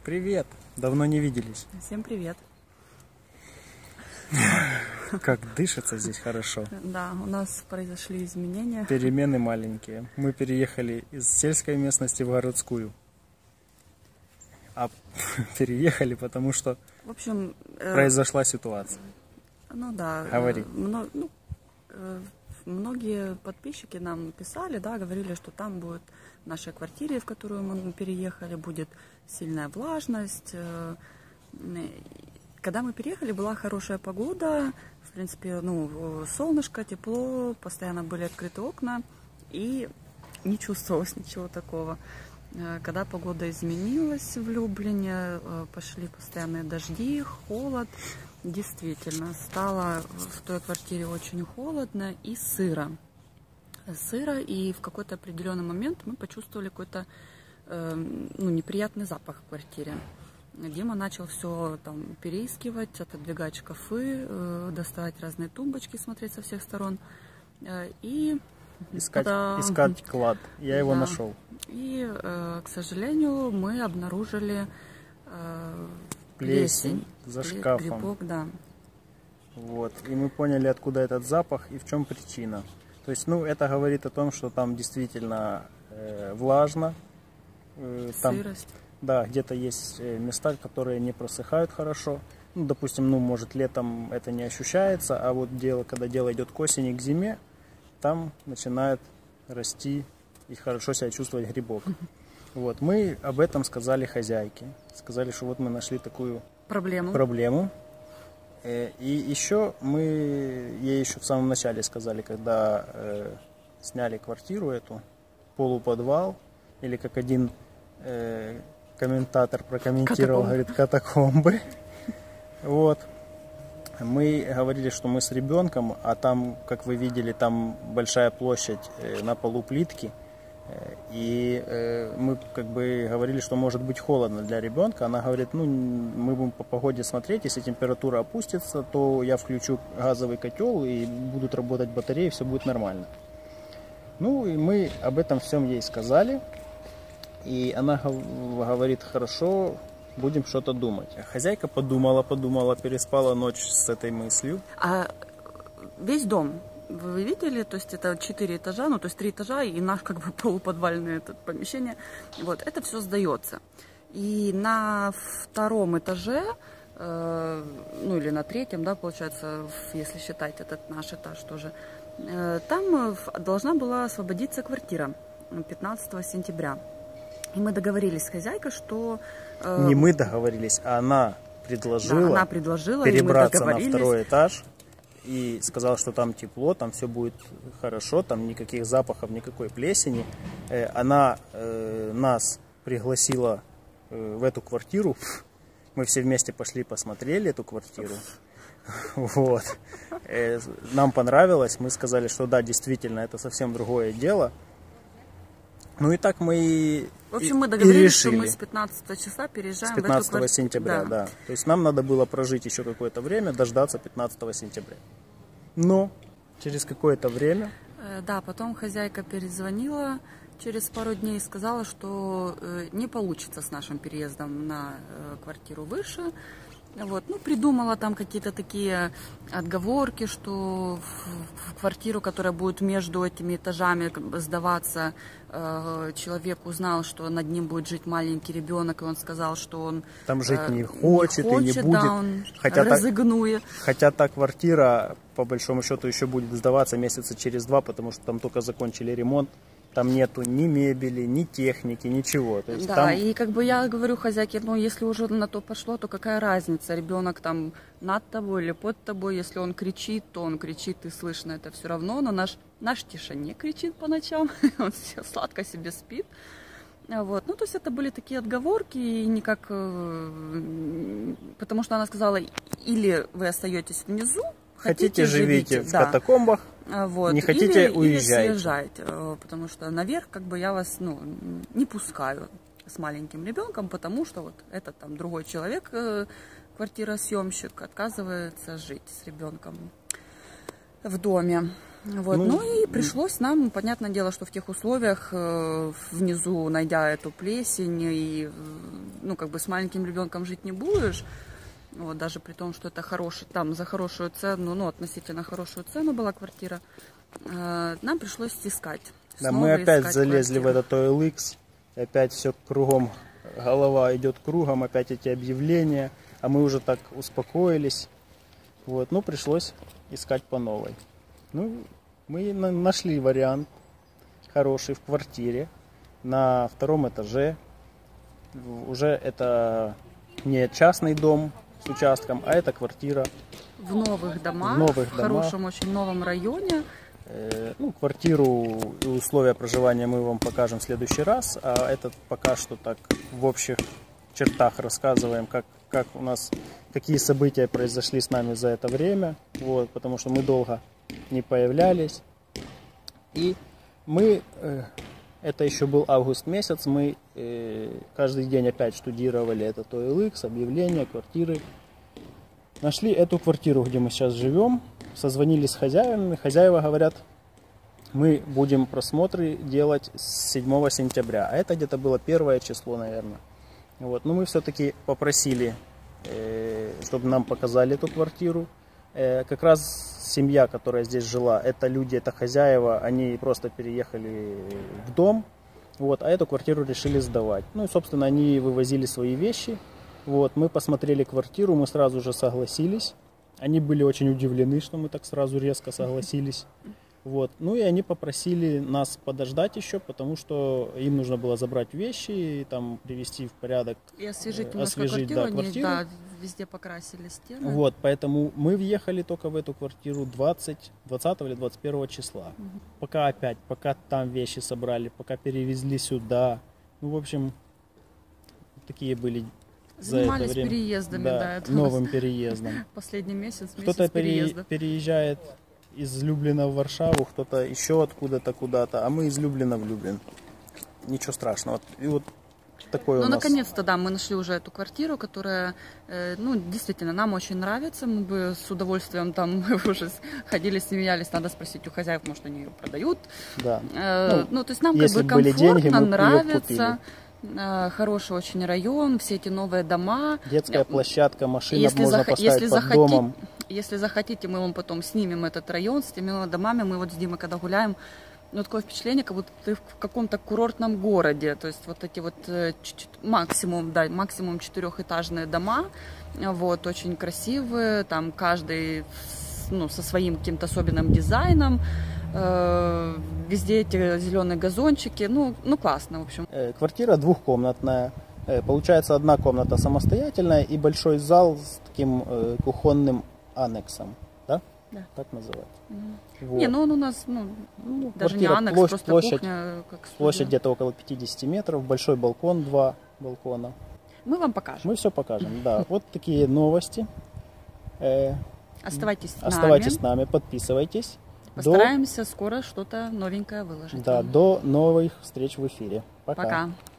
Привет! Давно не виделись. Всем привет. Как дышится здесь хорошо. Да, у нас произошли изменения. Перемены маленькие. Мы переехали из сельской местности в городскую. А переехали, потому что В общем, произошла ситуация. ну да, Говори. многие подписчики нам писали, да, говорили, что там будет в нашей квартире, в которую мы переехали, будет сильная влажность. Когда мы переехали, была хорошая погода, в принципе, солнышко, тепло, постоянно были открыты окна, и не чувствовалось ничего такого. Когда погода изменилась в Люблине, пошли постоянные дожди, холод, действительно, стало в той квартире очень холодно и сыро. И в какой-то определенный момент мы почувствовали какой-то неприятный запах в квартире. Дима начал все там переискивать, отодвигать шкафы, доставать разные тумбочки, смотреть со всех сторон. И искать клад. Я его нашел. И, к сожалению, мы обнаружили плесень за шкафом. Грибок, да. Вот. И мы поняли, откуда этот запах и в чем причина. То есть, это говорит о том, что там действительно влажно. Там, сырость. да, где-то есть места, которые не просыхают хорошо. Допустим, может летом это не ощущается, а вот когда дело идет к осени, к зиме, там начинает расти и хорошо себя чувствовать грибок. Вот, мы об этом сказали хозяйке. Сказали, что вот мы нашли такую проблему. И еще мы ей еще в самом начале сказали, когда сняли квартиру эту, полуподвал, или как один комментатор прокомментировал, говорит, катакомбы. Вот. Мы говорили, что мы с ребенком, а там, как вы видели, там большая площадь, на полу плитки. И мы говорили, что может быть холодно для ребенка. Она говорит, мы будем по погоде смотреть, если температура опустится, то я включу газовый котел и будут работать батареи, все будет нормально. И мы об этом всем ей сказали. И она говорит, хорошо, будем что-то думать. Хозяйка подумала, переспала ночь с этой мыслью. А весь дом, вы видели, то есть это 4 этажа, то есть 3 этажа и наш полуподвальное помещение, вот, это все сдается. И на 2-м этаже, или на 3-м, да, получается, если считать этот наш этаж тоже, там должна была освободиться квартира 15 сентября. И мы договорились с хозяйкой, что... Не мы договорились, а она предложила, перебраться на 2-й этаж. И сказала, что там тепло, там все будет хорошо, там никаких запахов, никакой плесени. Она нас пригласила в эту квартиру. Мы все вместе пошли посмотрели эту квартиру. Вот. Нам понравилось. Мы сказали, что да, действительно, это совсем другое дело. И так мы в общем, мы договорились, решили. что мы с 15 числа переезжаем с 15 в эту сентября, да. То есть нам надо было прожить еще какое-то время, дождаться 15 сентября. Но через какое-то время... Да, потом хозяйка перезвонила через пару дней и сказала, что не получится с нашим переездом на квартиру выше. Вот, придумала там какие-то такие отговорки, что в квартиру, которая будет между этими этажами сдаваться, человек узнал, что над ним будет жить маленький ребенок, и он сказал, что он там жить не хочет и не будет. Да, он разыгнует. Хотя та квартира, по большому счету, еще будет сдаваться месяца через 2, потому что там только закончили ремонт. Там нету ни мебели, ни техники, ничего. То есть да, там... и я говорю хозяйке, если уже на то пошло, то какая разница, ребенок там над тобой или под тобой, если он кричит, то он кричит, и слышно это все равно, но наш Тиша не кричит по ночам, он сладко себе спит. Вот. То есть это были такие отговорки, и никак, потому что она сказала, или вы остаетесь внизу, хотите живите в катакомбах, вот. Не хотите, уезжайте. Или съезжайте, потому что наверх я вас не пускаю с маленьким ребенком, потому что вот этот там другой человек, квартиросъемщик, отказывается жить с ребенком в доме. Вот. Ну и пришлось нам, понятное дело, что в тех условиях внизу, найдя эту плесень, и ну как бы с маленьким ребенком жить не будешь, вот, даже при том, что это хороший, там за хорошую цену, ну относительно хорошую цену была квартира, нам пришлось искать. Да, мы опять залезли в этот OLX, и опять все кругом, голова идет кругом, опять эти объявления, а мы уже так успокоились, вот, ну пришлось искать по новой. Ну, мы нашли вариант хороший в квартире на 2-м этаже. Уже это не частный дом с участком, а это квартира в новых домах, в хорошем, очень новом районе. Ну, квартиру и условия проживания мы вам покажем в следующий раз, а этот пока что так в общих чертах рассказываем, как у нас, какие события произошли с нами за это время, вот, потому что мы долго не появлялись. И мы, это еще был август месяц, мы каждый день опять штудировали этот OLX, объявления, квартиры. Нашли эту квартиру, где мы сейчас живем, созвонились с хозяевами. Хозяева говорят, мы будем просмотры делать с 7 сентября, а это где-то было 1 число, наверное. Вот. Но мы все-таки попросили, чтобы нам показали эту квартиру. Как раз семья, которая здесь жила, это люди, это хозяева, они просто переехали в дом, вот, а эту квартиру решили сдавать. Ну и, собственно, они вывозили свои вещи. Вот, мы посмотрели квартиру, мы сразу же согласились. Они были очень удивлены, что мы так сразу резко согласились. Вот. Ну и они попросили нас подождать еще, потому что им нужно было забрать вещи, и там привести в порядок, и освежить квартиру. Да, квартиру. Да, везде покрасили стены. Вот, поэтому мы въехали только в эту квартиру 20 или 21 числа. Пока там вещи собрали, пока перевезли сюда. Ну, в общем, такие были занимались за это время, переездами, да, новым переездом. Последний месяц Кто-то переезда. переезжает из Люблина в Варшаву, кто-то еще откуда-то куда-то, а мы из Люблина в Люблин. Ничего страшного. И вот такой у нас. Наконец-то, да, мы нашли уже эту квартиру, которая, ну, действительно, нам очень нравится. Мы бы с удовольствием там уже ходили, смеялись, надо спросить у хозяев, может, они ее продают. Да. Ну, то есть нам как бы комфортно, деньги, нравится. Хороший очень район, все эти новые дома. Детская площадка, машина можно поставить под домом. Если захотите, мы вам потом снимем этот район с теми домами. Мы вот с Димой, когда гуляем, ну, такое впечатление, как будто ты в каком-то курортном городе. То есть вот эти вот максимум 4-этажные дома, вот, очень красивые, там каждый, ну, со своим каким-то особенным дизайном. Везде эти зеленые газончики, ну классно, в общем. Квартира двухкомнатная. Получается, одна комната самостоятельная и большой зал с таким кухонным аннексом, да? Да. Так называется. Вот. Не, ну он у нас, даже не аннекс, просто кухня. Площадь где-то около 50 метров, большой балкон, 2 балкона. Мы вам покажем. Мы все покажем, да. Вот такие новости. Оставайтесь с нами, подписывайтесь. Постараемся скоро что-то новенькое выложить. Да, до новых встреч в эфире. Пока. Пока.